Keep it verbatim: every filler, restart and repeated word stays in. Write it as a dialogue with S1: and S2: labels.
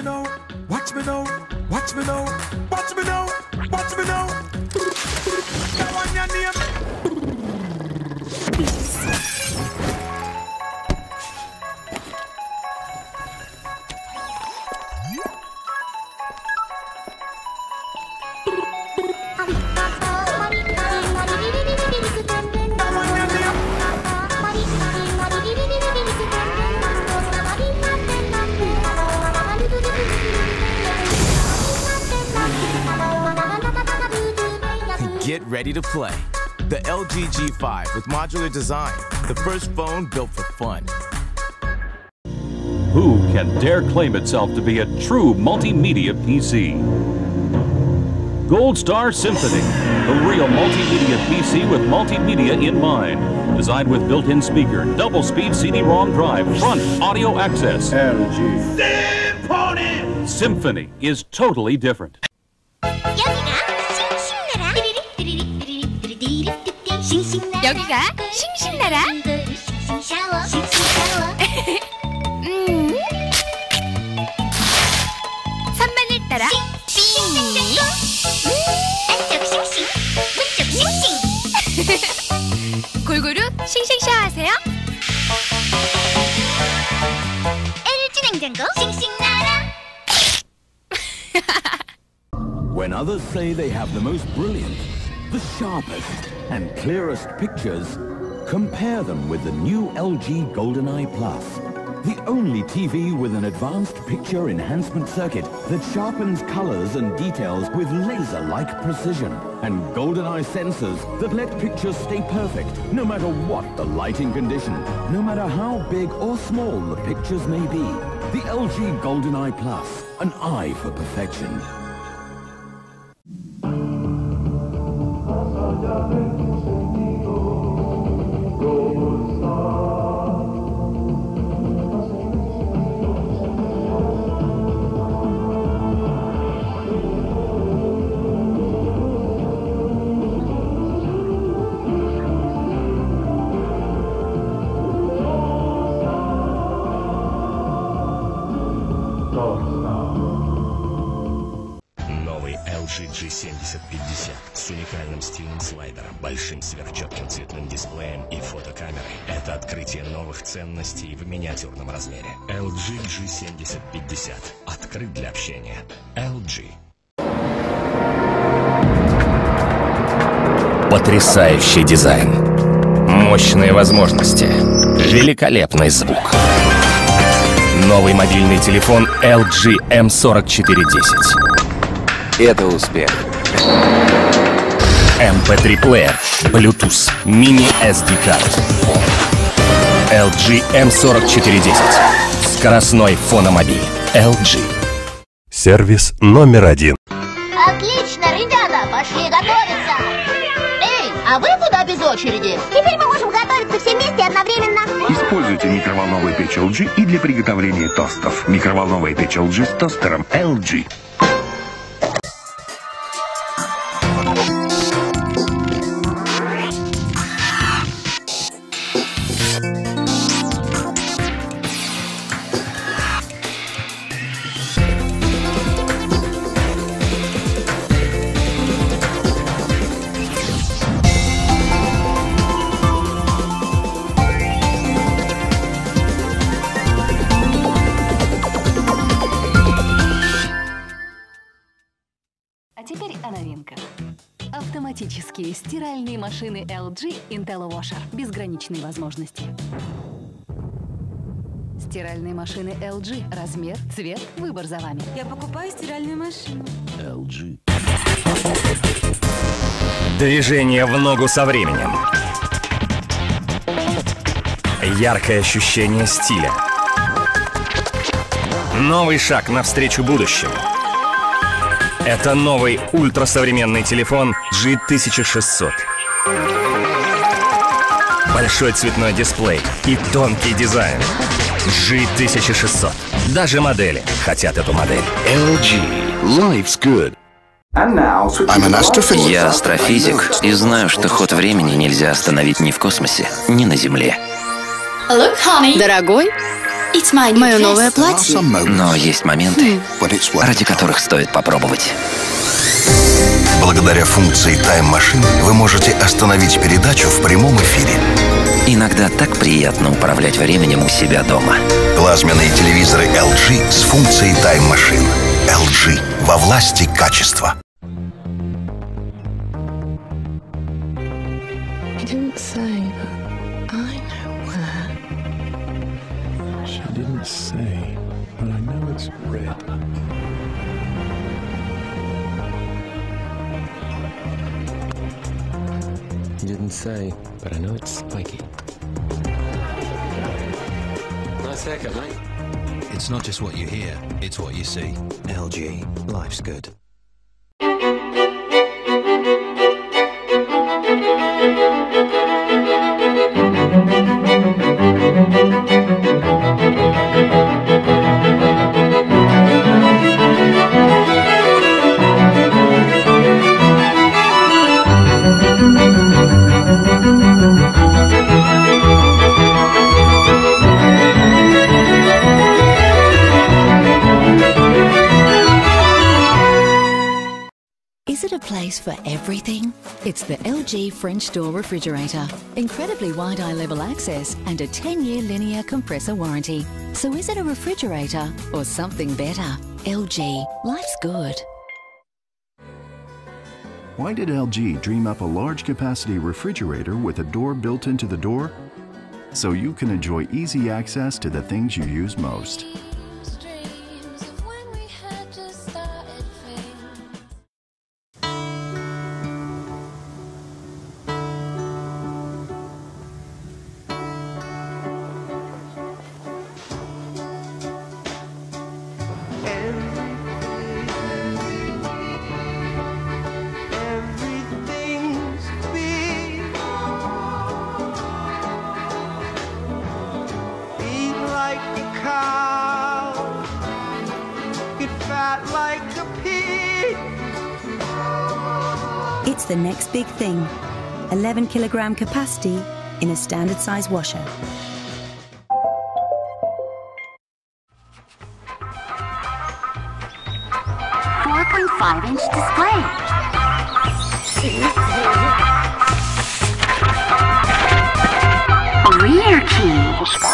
S1: now, watch me now, watch me now, watch me now, watch me now. Now on your name.
S2: Get ready to play. The L G G five with modular design. The first phone built for fun.
S3: Who can dare claim itself to be a true multimedia P C? Gold Star Symphony, the real multimedia P C with multimedia in mind. Designed with built-in speaker, double-speed C D ROM drive, front audio access.
S4: L G.
S3: Symphony! Symphony is totally different.
S5: 여기가 싱싱나라. 음. 산만을 따라. 골고루 싱싱 샤워하세요. 엘지 냉장고 싱싱나라.
S6: When others say they have the most brilliant, the sharpest and clearest pictures, compare them with the new L G GoldenEye Plus, the only T V with an advanced picture enhancement circuit that sharpens colors and details with laser-like precision, and GoldenEye sensors that let pictures stay perfect no matter what the lighting condition, no matter how big or small the pictures may be. The L G GoldenEye Plus, an eye for perfection.
S7: Новый L G G семьдесят пятьдесят с уникальным стильным слайдером, большим сверхчетким цветным дисплеем и фотокамерой. Это открытие новых ценностей в миниатюрном размере. L G G семьдесят пятьдесят. Открыт для общения. L G.
S8: Потрясающий дизайн. Мощные возможности. Великолепный звук. Новый мобильный телефон L G M сорок четыре десять.
S9: Это успех.
S8: эм пэ три плеер, Bluetooth, мини-эс ди карт. L G M сорок четыре десять. Скоростной фономобиль. L G.
S10: Сервис номер один.
S11: Отлично, ребята, пошли готовиться. Эй, а вы куда без очереди? Теперь мы можем готовиться все вместе одновременно.
S12: Используйте микроволновую печь L G и для приготовления тостов. Микроволновая печь L G с тостером L G.
S13: Теперь о новинках. Автоматические стиральные машины L G IntelliWasher. Безграничные возможности. Стиральные машины L G. Размер, цвет, выбор за вами.
S14: Я покупаю стиральную машину.
S8: L G. Движение в ногу со временем. Яркое ощущение стиля. Новый шаг навстречу будущему. Это новый ультрасовременный телефон G тысяча шестьсот. Большой цветной дисплей и тонкий дизайн. G тысяча шестьсот. Даже модели хотят эту модель.
S9: L G. Life's good.
S15: Я астрофизик и знаю, что ход времени нельзя остановить ни в космосе, ни на Земле.
S16: Дорогой,
S15: Мое новое платье. Но есть моменты, ради которых стоит попробовать.
S4: Благодаря функции Time Machine вы можете остановить передачу в прямом эфире.
S15: Иногда так приятно управлять временем у себя дома.
S4: Плазменные телевизоры эл джи с функцией Time Machine. эл джи во власти качества.
S16: Say, but I know it's red. You didn't say, but I know it's spiky. Nice haircut, mate.
S17: It's not just what you hear, it's what you see. L G, life's good.
S18: Is it a place for everything? It's the L G French door refrigerator. Incredibly wide eye level access and a ten year linear compressor warranty. So is it a refrigerator or something better? L G, life's good.
S19: Why did L G dream up a large capacity refrigerator with a door built into the door? So you can enjoy easy access to the things you use most.
S20: It's the next big thing. eleven kilogram capacity in a standard size washer.
S11: four point five inch display. Rear key.